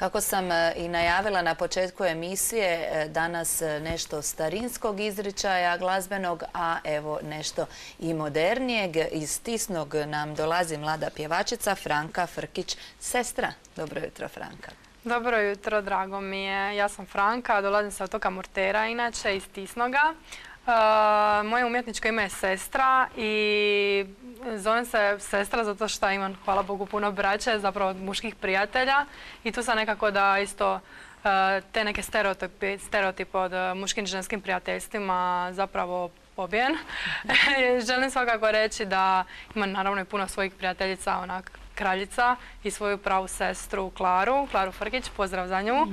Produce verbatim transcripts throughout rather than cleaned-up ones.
Kako sam i najavila na početku emisije, danas nešto starinskog izričaja glazbenog, a evo nešto i modernijeg. Iz Tisnog nam dolazi mlada pjevačica Franka Frkić, sestra. Dobro jutro, Franka. Dobro jutro, drago mi je. Ja sam Franka, dolazim sa otoka Murtera, inače iz Tisnoga. Uh, moje umjetničko ime je Sestra i zovem se Sestra zato što imam, hvala Bogu, puno braće, zapravo od muških prijatelja i tu sam nekako da isto uh, te neke stereotipe, stereotipe od uh, muškim i ženskim prijateljstvima zapravo pobijen. Želim svakako reći da imam naravno i puno svojih prijateljica, onak kraljica i svoju pravu sestru Klaru, Klaru Frkić, pozdrav za nju.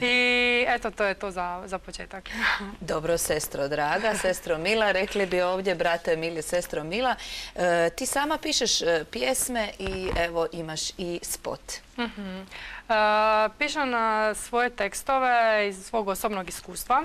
I eto, to je to za, za početak. Dobro, sestro draga, sestro Mila, rekli bi ovdje, brate Mili, sestro Mila. E, ti sama pišeš pjesme i evo imaš i spot. Uh-huh. e, pišem svoje tekstove iz svog osobnog iskustva.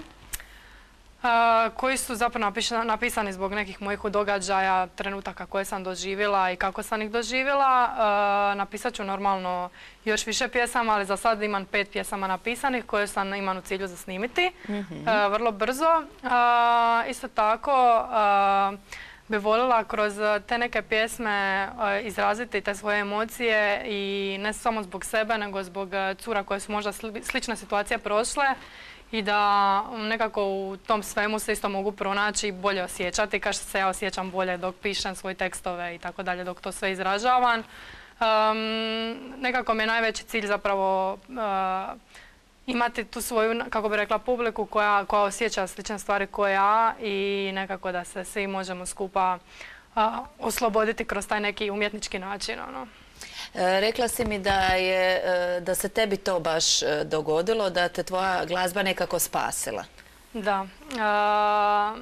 Uh, koji su zapravo napisani zbog nekih mojih događaja, trenutaka koje sam doživjela i kako sam ih doživjela. Uh, napisat ću normalno još više pjesama, ali za sad imam pet pjesama napisanih koje sam imam u cilju za snimiti mm-hmm. uh, vrlo brzo. Uh, isto tako uh, bi voljela kroz te neke pjesme uh, izraziti te svoje emocije i ne samo zbog sebe, nego zbog cura koje su možda sli slične situacije prošle. I da nekako u tom svemu se isto mogu pronaći i bolje osjećati, kao što se ja osjećam bolje dok pišem svoje tekstove i tako dalje, dok to sve izražavam. Um, nekako mi je najveći cilj zapravo uh, imati tu svoju, kako bi rekla, publiku koja, koja osjeća slične stvari koje ja i nekako da se svi možemo skupa uh, osloboditi kroz taj neki umjetnički način. Ono. Rekla si mi da, je, da se tebi to baš dogodilo, da te tvoja glazba nekako spasila. Da. Uh,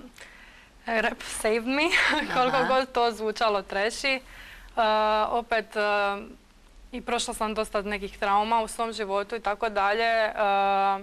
rap saved me, koliko god to zvučalo treši. Uh, opet uh, i prošla sam dosta nekih trauma u svom životu i tako dalje. Uh,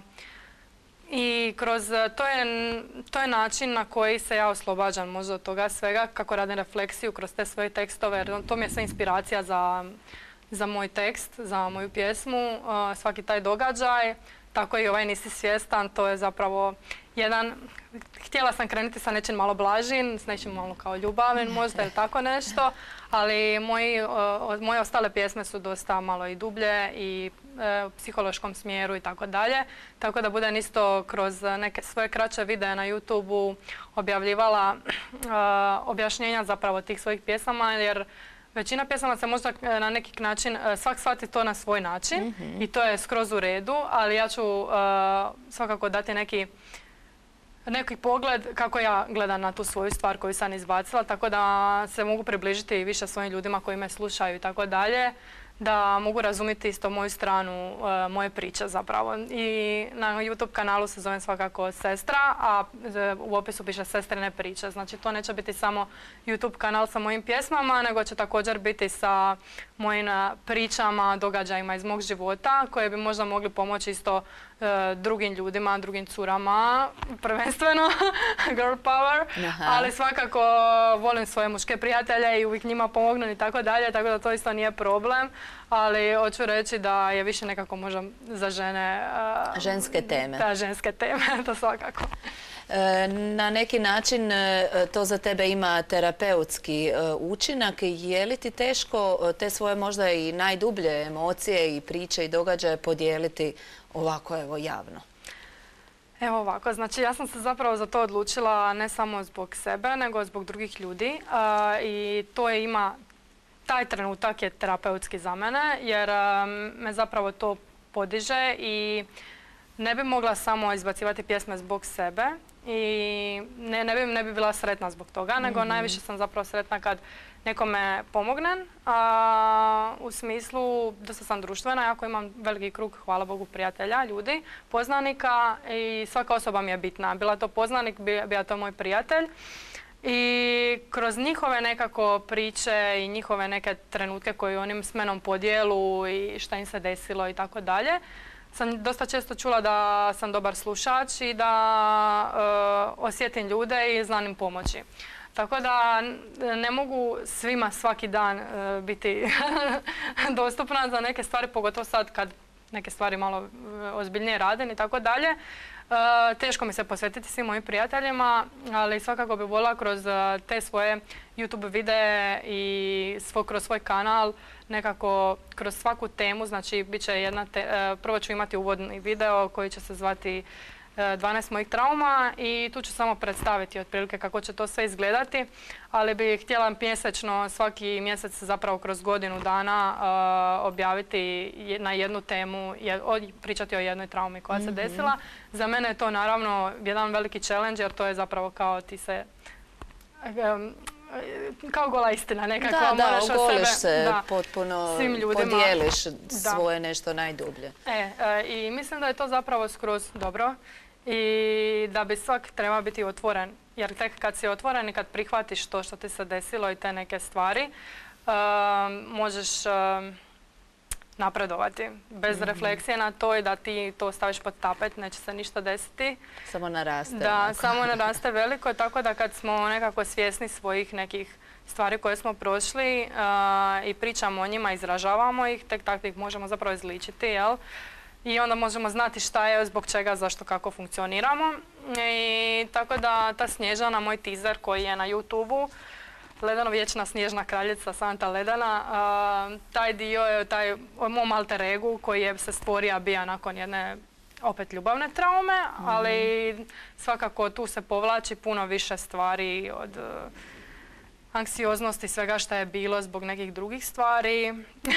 I kroz to je, to je način na koji se ja oslobađam možda od toga svega, kako radim refleksiju kroz te svoje tekstove, jer to mi je sve inspiracija za, za moj tekst, za moju pjesmu, uh, svaki taj događaj. Tako i ovaj Nisi svjestan, to je zapravo jedan, htjela sam krenuti sa nečim malo blažim, s nečim malo kao ljubavim možda ili tako nešto, ali moji, uh, moje ostale pjesme su dosta malo i dublje i uh, u psihološkom smjeru i tako dalje. Tako da budem isto kroz neke svoje kraće videe na YouTubeu objavljivala uh, objašnjenja zapravo tih svojih pjesama, jer većina pjesama se možda na neki način, svak shvati to na svoj način mm-hmm. i to je skroz u redu, ali ja ću uh, svakako dati neki, neki pogled kako ja gledam na tu svoju stvar koju sam izbacila, tako da se mogu približiti više svojim ljudima koji me slušaju i tako dalje, da mogu razumjeti isto moju stranu, uh, moje priče zapravo. I na YouTube kanalu se zovem svakako Sestra, a u opisu piše Sestrine priče. Znači to neće biti samo YouTube kanal sa mojim pjesmama, nego će također biti sa mojim pričama, događajima iz mog života, koje bi možda mogli pomoći isto uh, drugim ljudima, drugim curama, prvenstveno girl power, Aha. ali svakako volim svoje muške prijatelje i uvijek njima pomognem i tako dalje, tako da to isto nije problem. Ali hoću reći da je više nekako možda za žene... Uh, ženske teme. Da, ženske teme, to svakako. E, na neki način to za tebe ima terapeutski učinak. Je li ti teško te svoje možda i najdublje emocije i priče i događaje podijeliti ovako evo javno? Evo ovako, znači ja sam se zapravo za to odlučila ne samo zbog sebe, nego zbog drugih ljudi uh, i to je ima... Taj trenutak je terapeutski za mene jer um, me zapravo to podiže i ne bi mogla samo izbacivati pjesme zbog sebe i ne, ne, bi, ne bi bila sretna zbog toga, mm-hmm. nego najviše sam zapravo sretna kad nekome pomognem. A, u smislu, dosta sam društvena, jako imam veliki krug, hvala Bogu, prijatelja, ljudi, poznanika i svaka osoba mi je bitna. Bila to poznanik, bila to moj prijatelj. I kroz njihove nekako priče i njihove neke trenutke koje oni s menom podijelu i šta im se desilo i tako dalje, sam dosta često čula da sam dobar slušač i da uh, osjetim ljude i znam im pomoći. Tako da ne mogu svima svaki dan uh, biti dostupna za neke stvari, pogotovo sad kad neke stvari malo ozbiljnije radim i tako dalje. Teško mi se posvetiti svim mojim prijateljima, ali svakako bi voljela kroz te svoje YouTube videe i svo, kroz svoj kanal nekako kroz svaku temu, znači bit će jedna te, prvo ću imati uvodni video koji će se zvati dvanaest mojih trauma i tu ću samo predstaviti otprilike kako će to sve izgledati, ali bih htjela mjesečno, svaki mjesec zapravo kroz godinu dana uh, objaviti na jednu temu, je, o, pričati o jednoj traumi koja se desila. Za mene je to naravno jedan veliki challenge jer to je zapravo kao ti se um, kao gola istina nekako. Da, da, ogoliš sebe, se da, potpuno, ljudima, podijeliš da. svoje nešto najdublje. E, e, I mislim da je to zapravo skroz dobro i da bi svak treba biti otvoren. Jer tek kad si otvoren i kad prihvatiš to što ti se desilo i te neke stvari, uh, možeš uh, napredovati. Bez mm-hmm. refleksije na to i da ti to staviš pod tapet, neće se ništa desiti. Samo naraste. Da, onako. samo naraste veliko, tako da kad smo nekako svjesni svojih nekih stvari koje smo prošli uh, i pričamo o njima, izražavamo ih, tek tako ih možemo zapravo izličiti, jel? I onda možemo znati šta je, zbog čega, zašto, kako funkcioniramo. I tako da ta Snježana, moj teaser koji je na YouTubeu, Ledano vječna snježna kraljica Santa Ledana, uh, taj dio je taj o mom alter egu koji je se stvorio bija nakon jedne opet ljubavne traume, mm-hmm. ali svakako tu se povlači puno više stvari od uh, anksioznosti i svega što je bilo zbog nekih drugih stvari,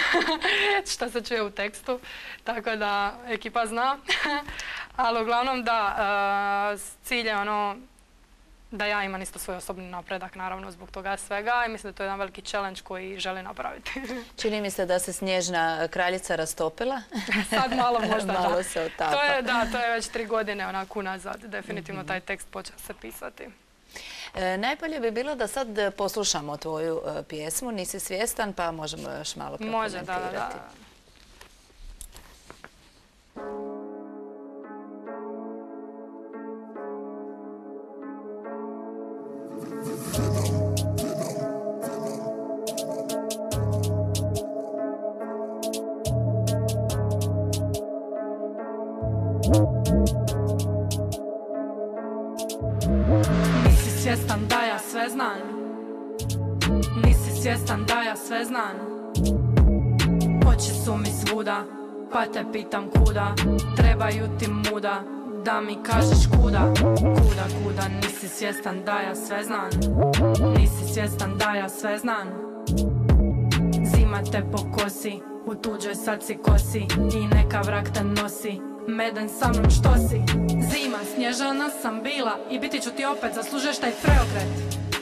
što se čuje u tekstu, tako da ekipa zna. Ali uglavnom da, uh, cilj je ono da ja imam isto svoj osobni napredak, naravno, zbog toga svega i mislim da to je jedan veliki challenge koji želim napraviti. Čini mi se da se snježna kraljica rastopila. Sad malo možda, malo da. se otapa. To je, da, to je već tri godine onako unazad. Definitivno taj tekst počeo se pisati. E, najbolje bi bilo da sad poslušamo tvoju e, pjesmu, Nisi svjestan, pa možemo još malo prokomentirati. Može, da, da. Nisi svjestan da ja sve znam. Nisi svjestan da ja sve znam. Oči su mi svuda, pa te pitam kuda. Trebaju ti muda, da mi kažeš kuda. Kuda, kuda, nisi svjestan da ja sve znam. Nisi svjestan da ja sve znam. Zima te pokosi, u tuđoj sad si kosi i neka vrak te nosi. Meden sa mnom što si? Zima, snježana sam bila i biti ću ti opet, zaslužuješ taj preokret.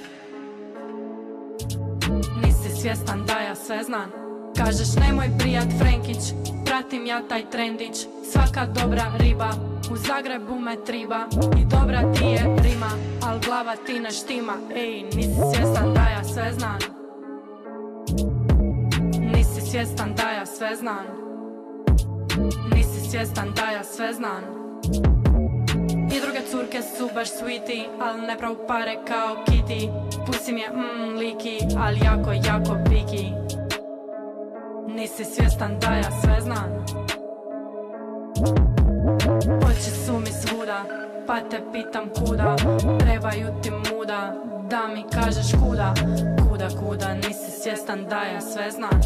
Nisi svjestan da ja sve znam. Kažeš nemoj prijat Frenkić, pratim ja taj trendić. Svaka dobra riba u Zagrebu me triba i dobra ti je rima, al glava ti ne štima. Ej, nisi svjestan da ja sve znam. Nisi svjestan da ja sve znam. Nisi svjestan da ja sve znam. I druge curke su baš sweetie, al ne prav pare kao Kitty. Pusi mi je mmm liki, al jako, jako piki. Nisi svjestan da ja sve znam. Oči su mi svuda, pa te pitam kuda. Trebaju ti muda, da mi kažeš kuda. Kuda, kuda, nisi svjestan da ja sve znam.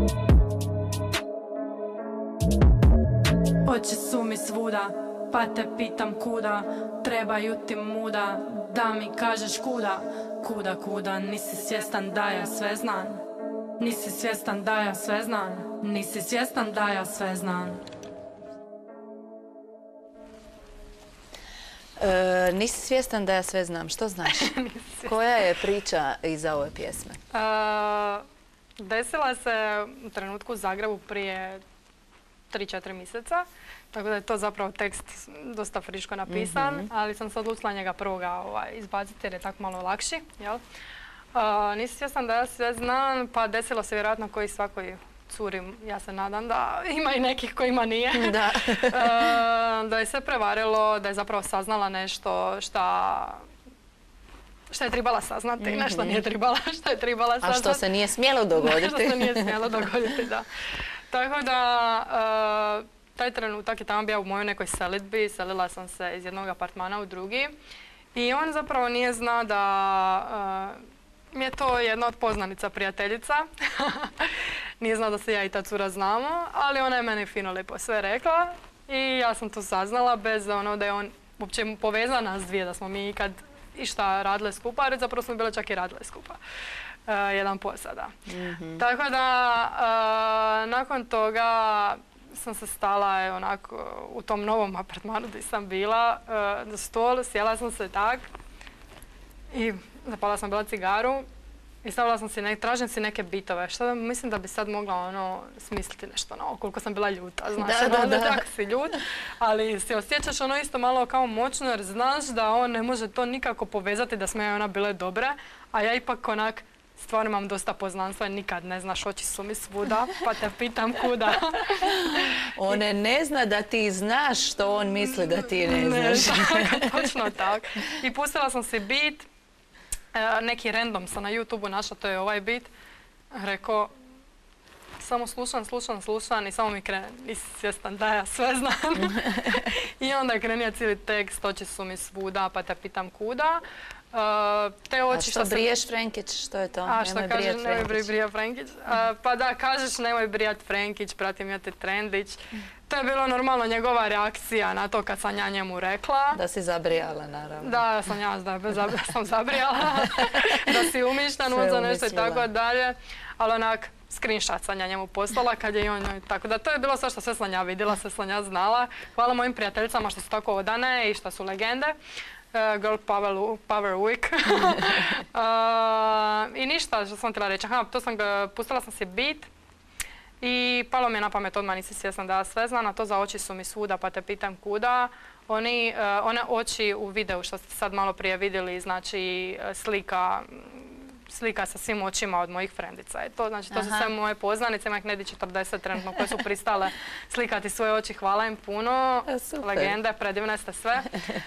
Oči su mi svuda, pa te pitam kuda. Trebaju ti muda, da mi kažeš kuda. Kuda, kuda, nisi svjestan da ja sve znam. Nisi svjestan da ja sve znam. Nisi svjestan da ja sve znam. E, nisi svjestan da ja sve znam. Što znaš? Koja je priča iza ove pjesme? Uh, desila se u trenutku u Zagrebu prije tri četiri mjeseca, tako da je to zapravo tekst dosta friško napisan, mm-hmm. ali sam se odlučila njega prvoga ovaj, izbaciti jer je tako malo lakši. Jel? Uh, nisi svjestan da ja sve znam, pa desilo se vjerojatno koji svakoj curi, ja se nadam da ima i nekih kojima nije. Da. uh, da je se prevarilo, da je zapravo saznala nešto šta što je trebala saznati, mm-hmm. nešto nije trebala, što je trebala saznati. A što se nije smjelo dogoditi. što se nije smjelo dogoditi, da. Tako da, uh, taj trenutak je tamo bio u mojoj nekoj selidbi, selila sam se iz jednog apartmana u drugi i on zapravo nije znao da uh, mi je to jedna od poznanica prijateljica. Nije znao da se ja i ta cura znamo, ali ona je meni fino lijepo sve rekla i ja sam to saznala bez ono da je on uopće povezan nas dvije, da smo mi ikad išta radile skupa, jer zapravo smo bile čak i radile skupa. Uh, jedan posada. Mm-hmm. Tako da, uh, nakon toga sam se stala e, onako u tom novom apartmanu gdje sam bila uh, za stol, sjela sam se tak i zapala sam bila cigaru i stavila sam si, ne, tražim si neke bitove. Što mislim da bi sad mogla ono smisliti nešto novo, koliko sam bila ljuta, znaš, da, da, onda da. tako si ljut, ali se osjećaš ono isto malo kao moćno jer znaš da on ne može to nikako povezati da smo ja i ona bile dobre, a ja ipak onak stvarno imam dosta poznanstva i nikad ne znaš, oči su mi svuda, pa te pitam kuda. On ne zna da ti znaš što on misli da ti ne znaš. Ne, tako, točno tako. I pustila sam si beat, e, neki random sam na YouTubeu našla, to je ovaj beat. Rekao, samo slušam, slušam, slušam i samo mi krene, nisi svjestan da ja sve znam. I onda je krenio cijeli tekst, oči su mi svuda, pa te pitam kuda. Uh, te oči A što, što briješ Frenkić, što je to? A što kažeš, nemoj brijat Frenkić. Frenkić. Uh, pa da, kažeš nemoj brijat Frenkić, pratim ja te Trendić. To je bilo normalno njegova reakcija na to kad sam ja njemu rekla. Da si zabrijala, naravno. Da, sam ja da, da sam zabrijala. Da si umišljan za nešto i tako dalje. Ali onak, screenshot sam ja njemu poslala kad je i on, tako da to je bilo sve što sve sam ja vidjela, sve sam ja znala. Hvala mojim prijateljicama što su tako odane i što su legende. Uh, girl power, power week. uh, I ništa što sam htjela reći. Aha, to sam ga, pustila sam si beat i palo mi je na pamet, odmah nisi svjesna da ja sve znam, a to za oči su mi svuda, pa te pitam kuda. Oni, uh, one oči u videu što ste sad malo prije vidjeli, znači slika, slika sa svim očima od mojih frendica. To, znači, to su sve moje poznanice, ima ih negdje četrdeset trenutno koje su pristale slikati svoje oči, hvala im puno. Super. Legende, predivne ste sve.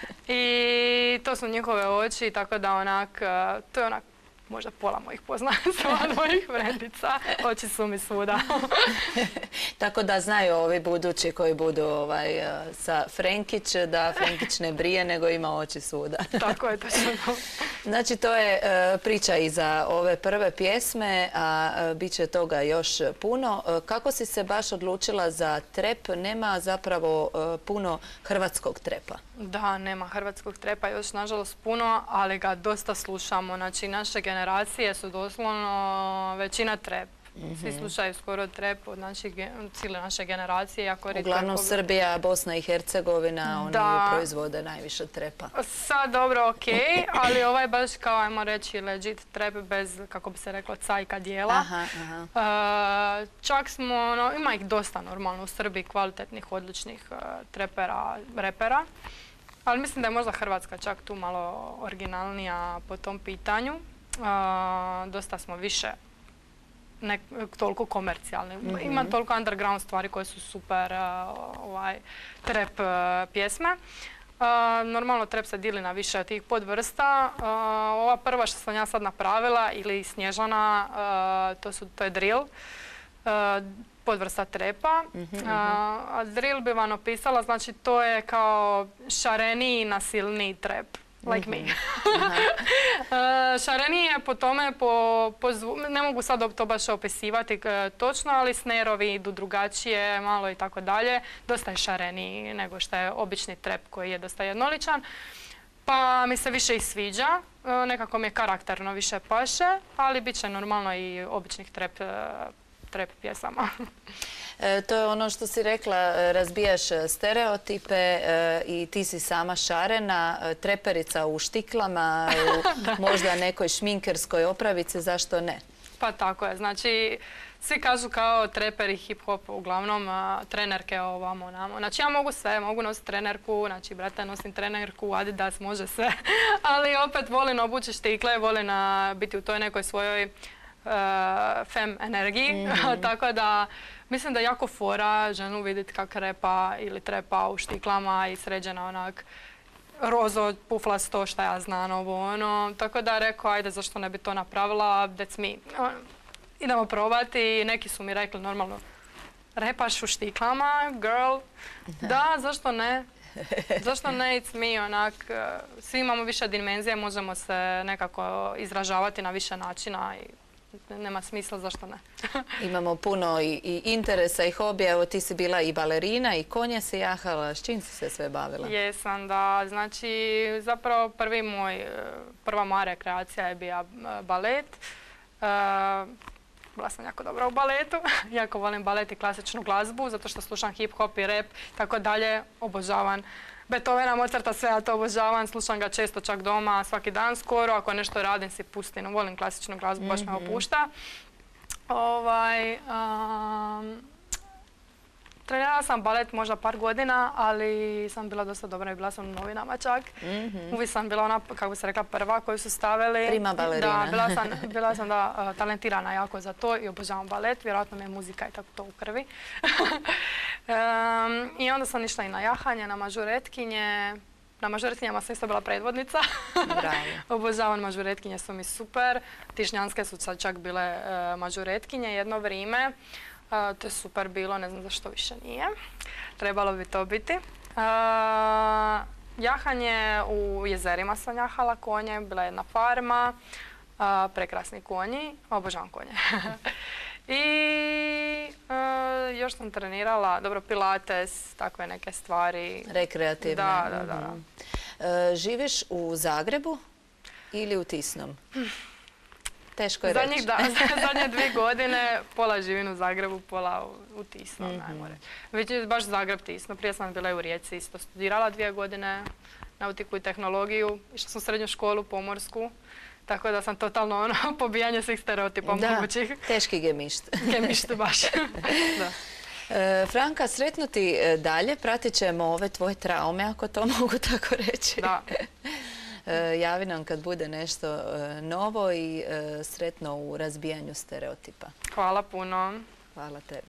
I to su njihove oči, tako da onak, to je onak možda pola mojih poznanica od mojih frendica. Oči su mi svuda. Tako da znaju ovi budući koji budu ovaj, sa Frenkić, da Frenkić ne brije, nego ima oči svuda. Tako je, točno. Znači, to je uh, priča i za ove prve pjesme, a uh, bit će toga još puno. Uh, kako si se baš odlučila za trep? Nema zapravo uh, puno hrvatskog trepa. Da, nema hrvatskog trepa još nažalost puno, ali ga dosta slušamo. Znači, naše generacije su doslovno većina trep. Mm-hmm. Svi slušaju skoro trep od naših, cijele naše generacije. Jako uglavnom trepovi. Srbija, Bosna i Hercegovina, oni da. proizvode najviše trepa. Sad dobro, ok, ali ovaj baš kao, ajmo reći, legit trep bez, kako bi se reklo, cajka dijela. Aha, aha. Uh, čak smo, no, ima ih dosta normalno u Srbiji, kvalitetnih, odličnih uh, trepera, repera. Ali mislim da je možda Hrvatska čak tu malo originalnija po tom pitanju. Uh, dosta smo više ne toliko komercijalni. Mm-hmm. Ima toliko underground stvari koje su super uh, ovaj, trap uh, pjesme. Uh, normalno trap se dili na više tih podvrsta. Uh, ova prva što sam ja sad napravila ili Snježana, uh, to, su, to je drill. Uh, podvrsta trepa. Mm-hmm. uh, a drill bi vam opisala, znači to je kao šareniji, nasilniji trep. Like me. uh, šareniji je po tome, po, po zvu, ne mogu sad to baš opisivati točno, ali snerovi idu drugačije, malo i tako dalje. Dosta je šareniji nego što je obični trep koji je dosta jednoličan. Pa mi se više i sviđa, uh, nekako mi je karakterno više paše, ali bit će normalno i običnih trep, uh, trep pjesama. E, to je ono što si rekla, razbijaš stereotipe e, i ti si sama šarena, treperica u štiklama, u možda nekoj šminkerskoj opravici, zašto ne? Pa tako je, znači svi kažu kao treperi, hip-hop, uglavnom a, trenerke ovamo namo. Znači ja mogu sve, mogu nositi trenerku, znači brate nosim trenerku, Adidas, može sve, ali opet volim obući štikle, volim a, biti u toj nekoj svojoj Uh, fem energiji, mm-hmm. tako da mislim da je jako fora ženu vidjeti kak repa ili trepa u štiklama i sređena onak rozo, puflasto, šta ja znam, ovo ono. Tako da rekao, ajde zašto ne bi to napravila, that's me. Uh, idemo probati i neki su mi rekli normalno repaš u štiklama, girl, da, zašto ne? Zašto ne, it's me, onak, svi imamo više dimenzije, možemo se nekako izražavati na više načina i nema smisla, zašto ne. Imamo puno i, i interesa i hobija, evo ti si bila i balerina i konje si jahala, s čim si se sve bavila? Jesam, da, znači zapravo prvi moj, prva moja rekreacija je bio balet. Uh, bila sam jako dobra u baletu, jako volim balet i klasičnu glazbu, zato što slušam hip-hop i rap, tako dalje, obožavam Beethovena, Mozarta, sve ja to obožavam, slušam ga često čak doma, svaki dan skoro, ako nešto radim si pustim, volim klasičnu glazbu, baš me opušta. Ovaj, um, trenirala sam balet možda par godina, ali sam bila dosta dobra i bila sam u novinama čak. Mm-hmm. Uvijek sam bila ona, kako bi se rekla, prva koju su stavili. Prima balerina. Da, bila sam, bila sam da, talentirana jako za to i obožavam balet. Vjerojatno mi je muzika i tako to u krvi. um, I onda sam išla i na jahanje, na mažuretkinje. Na mažuretkinjama sam isto bila predvodnica. Obožavam mažuretkinje, su mi super. Tišnjanske su sad čak bile uh, mažuretkinje jedno vrijeme. Uh, to je super bilo, ne znam zašto više nije. Trebalo bi to biti. Uh, jahanje u jezerima sam jahala konje, bila je jedna farma, uh, prekrasni konji, obožavam konje. I uh, još sam trenirala, dobro, pilates, takve neke stvari. Rekreativne. Da, da, da. Mm-hmm. uh, živiš u Zagrebu ili u Tisnom? Teško je reći. Zadnjih, da, zadnje dvije godine pola živim u Zagrebu, pola u, u Tisnom, mm-hmm. najmo reći. Već baš Zagreb Tisno. Prije sam bila i u Rijeci, isto studirala dvije godine nautiku i tehnologiju. Išla sam u srednju školu pomorsku, tako da sam totalno ono, pobijanje svih stereotipa mogućih. Da, teški gemišt. Gemišt baš. Da. E, Franka, sretno ti dalje. Pratit ćemo ove tvoje traume, ako to mogu tako reći. Da. E, javi nam kad bude nešto e, novo i e, sretno u razbijanju stereotipa. Hvala puno. Hvala tebi.